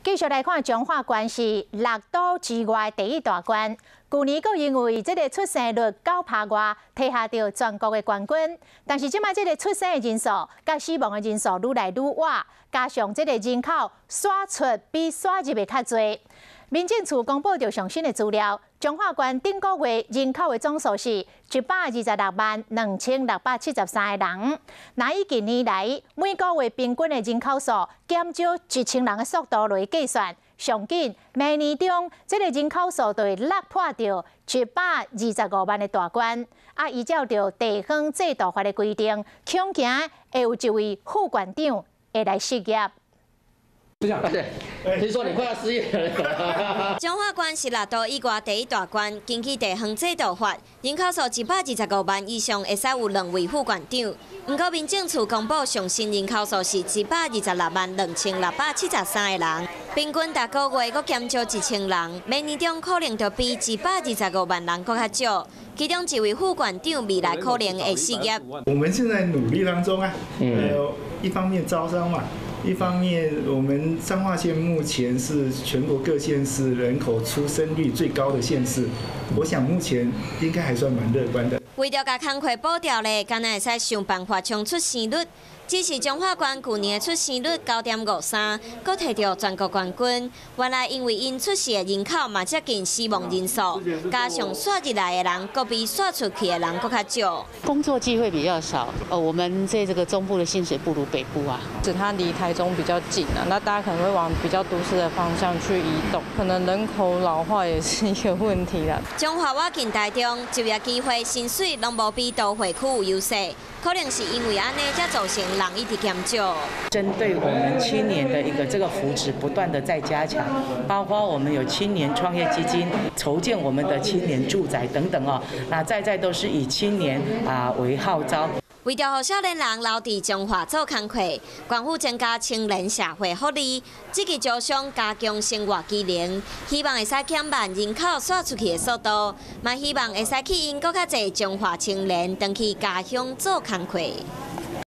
继续来看彰化县是6都之外第一大县。去年阁因为这个出生率高趴外，摕下到全国的冠军。但是即摆这个出生的人数甲死亡的人数愈来愈晏，加上这个人口刷出比刷入的较侪。民政处公布着上新的资料，彰化县顶个月人口的总数是1262673个人。那以近年来每个月平均的人口数减少1000人的速度来计算，上紧明年中这个人口数就会突破到125万的大关。依照着地方制度法的规定，恐惊会有一位副县长会来失业。 对，听说你快要失业了。 彰化县是6都以外第一大县，根据地方制度法，人口数125万以上会使有2位副县长。不过民政处公布上新人口数是1262673个人，平均大个月阁减少1000人，明年中可能就比125万人阁较少。其中一位副县长未来可能会失业。 我们现在努力当中啊，一方面招商嘛。 一方面，我们彰化县目前是全国各县市人口出生率最高的县市，我想目前应该还算蛮乐观的。 为了甲工课补掉咧，敢若会使想办法冲出生率。只是彰化县去年的出生率9.53，阁摕到全国冠军。原来因为因出事的人口嘛接近死亡人数，加上刷入来的人，阁比刷出去的人阁较少。 工作机会比较少。我们在这个中部的薪水不如北部啊。 是它离台中比较近啊，那大家可能会往比较都市的方向去移动，可能人口老化也是一个问题啦。 彰化外近台中就业机会、薪水拢无比都会区有优势。 可能是因为安尼，才造成人一直减少。 针对我们青年的一个这个扶持，不断的在加强，包括我们有青年创业基金，筹建我们的青年住宅等等哦。那在都是以青年为号召。 为着让少年人留伫彰化做工课，政府增加青年社会福利，积极招商加强生活技能，希望会使减慢人口刷出去的速度，嘛希望会使吸引更较侪彰化青年回去家乡做工课。